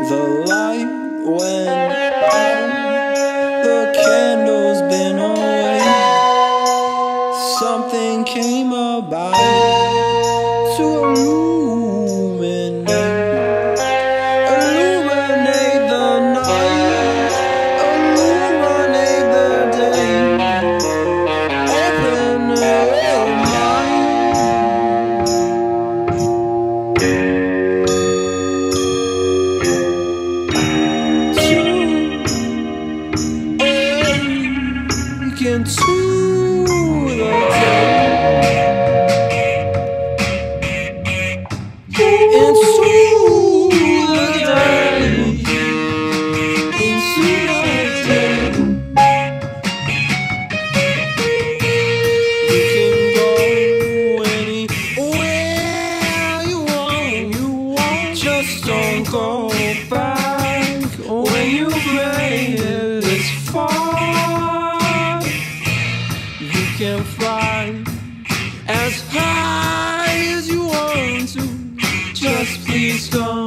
The light went out, the candle's been away. Something came about to illuminate the night, illuminate the day. Open your mind. Into the day, into the day, into the day. You can go anywhere you want, just don't go back when you made it this far. You can fly as high as you want to, just please don't